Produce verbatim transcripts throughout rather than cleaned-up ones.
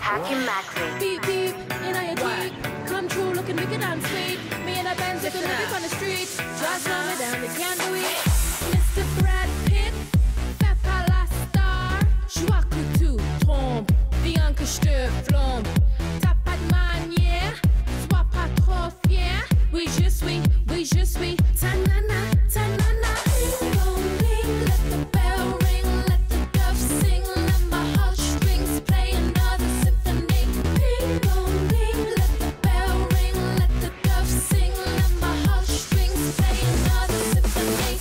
Hakim Maxi. Beep beep, in your Jeep. Come true, looking wicked and sweet. Me and a Benz looking living on the street. Just slow me down, they can't do it. Mister Brad Pitt, fais pas la star. Je vois que tu trompes, bien que je te plombe. T'as pas de manière, sois pas trop fier. Oui, je suis, oui, je suis. Ta-na-na, ta-na-na. Ding dong ding, let the bell ring, let the dove sing, let my heartstrings play another symphony. Ding dong ding, let the bell ring, let the dove sing, let my heartstrings play another symphony.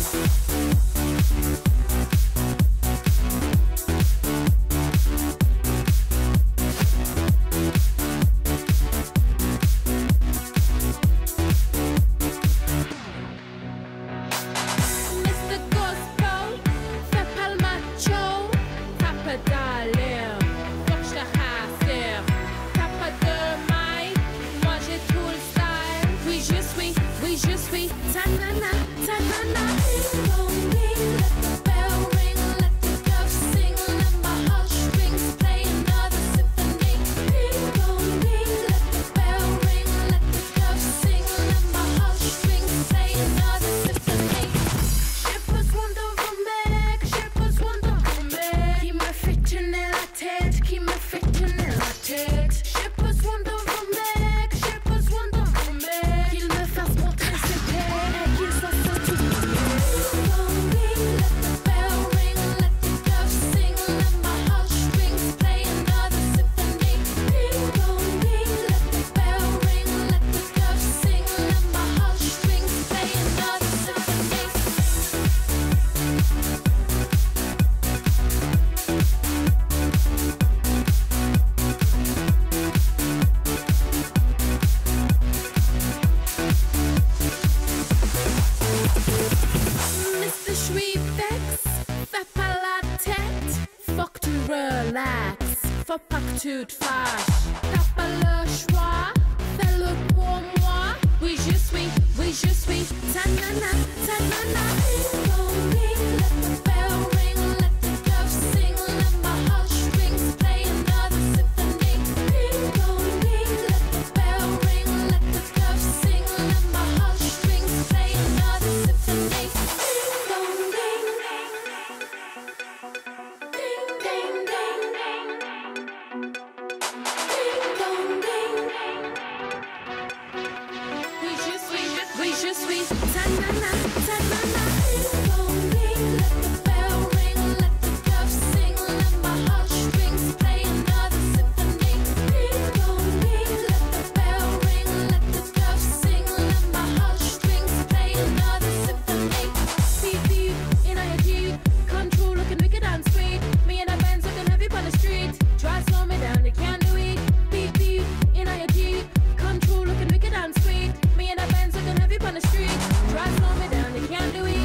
Mister Gospel, fais pas le macho. T'as pas d'allure, faut que je te rassure. T'as pas de mic, moi j'ai tout le style. Oui je suis, oui je suis. Ta-na-na, ta-na-na. Ding dong ding, let the bell ring, let the dove sing, let my heartstrings play another symphony. Ding dong ding, let the bell ring, let the dove sing, let my heartstrings play another symphony. J'ai besoin d'un remède, j'ai besoin d'un remède qui me fait tourner la tête, qui me fait tourner la tête. J'ai besoin d'un remède, j'ai besoin d'un remède qu'il me fasse montrer ses têtes, qu'il fasse ça tout de suite. Ding dong ding, let the bell ring, let the dove sing, let my heartstrings play another symphony. Ding dong ding, let the bell ring, let the dove sing, let my heartstrings play another symphony. Mister Schweevex, fais pas la tête, faut que tu relax, faut pas que tu te fâches. T'as pas le choix, fais-le pour moi. Oui je suis, oui je suis. Ta-na-na, ta-na-na. Ding dong ding, let the bell ring, let the dove sing, let my heartstrings play another symphony. Ding dong ding, let the bell ring, let the dove sing, let my heartstrings play another symphony. Ding dong ding, ding ding ding, ding dong ding. Oui je suis, oui je suis. Ta-na-na, ta-na-na. Ding dong ding, let the bell ring, let the dove sing, let my heartstrings play another symphony. Ding dong ding, let the bell ring, let the dove sing, let my heartstrings play another symphony. Beep beep, in your Jeep, come true looking wicked and sweet. Me and a Benz looking heavy on the street. Try slow me down, they can't do it. Beep beep, in your Jeep, come true looking wicked and sweet. Me and a Benz looking heavy on the street. Try slow me down, they can't do it.